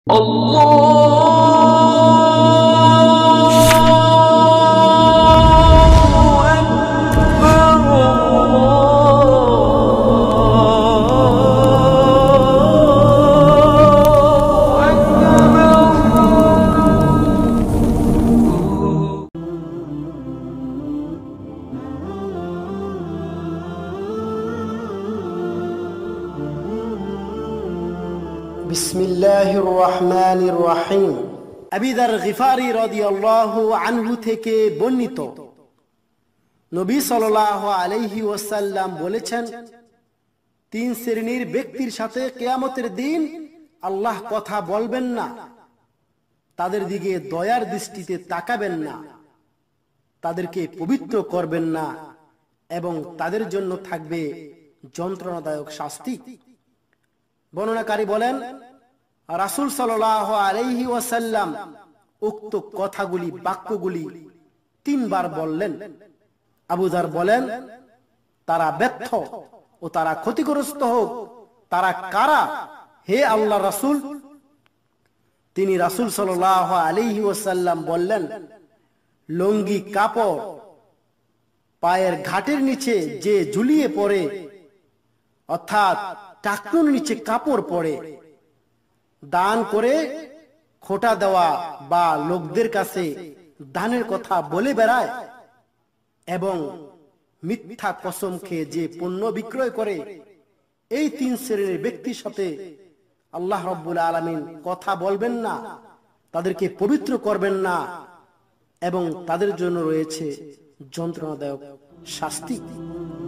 বিসমিল্লাহির রহমানির রহিম। আবু যর গিফারি রাদিয়াল্লাহু আনহু থেকে বর্ণিত, নবী সাল্লাল্লাহু আলাইহি ওয়াসাল্লাম বলেছেন, তিন শ্রেণীর ব্যক্তির সাথে কিয়ামতের দিন আল্লাহ কথা বলবেন না, তাদের দিকে দয়ার দৃষ্টিতে তাকাবেন না, তাদেরকে পবিত্র করবেন না এবং তাদের জন্য থাকবে যন্ত্রণাদায়ক শাস্তি। বর্ণনাকারী বলেন, রাসূল সাল্লাল্লাহু আলাইহি ওয়াসাল্লাম উক্ত কথাগুলি বাক্যগুলি তিনবার বললেন। আবু যর বলেন, তারা ব্যর্থ ও তারা ক্ষতিগ্রস্ত হোক, তারা কারা হে আল্লাহর রাসূল? তিনি রাসূল সাল্লাল্লাহু আলাইহি ওয়াসাল্লাম বললেন, লুঙ্গি কাপড় পায়ের ঘাটের নিচে যে ঝুলিয়ে পড়ে, অর্থাৎ টাকনুর নিচে কাপড় পরে, দান করে খোটা দেওয়া বা লোকদের কাছে দানের কথা বলে বেড়ায় এবং মিথ্যা কসম খেয়ে যে পণ্য বিক্রয় করে, এই তিন শ্রেণীর ব্যক্তির সাথে আল্লাহ রাব্বুল আলামিন কথা বলবেন না, তাদেরকে পবিত্র করবেন না এবং তাদের জন্য রয়েছে যন্ত্রণাদায়ক শাস্তি।